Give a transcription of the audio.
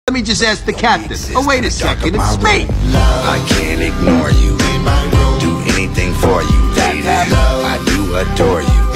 Let me just ask the captain. Oh, wait a second, it's me! I can't ignore you. Do anything for you, lady. I do adore you.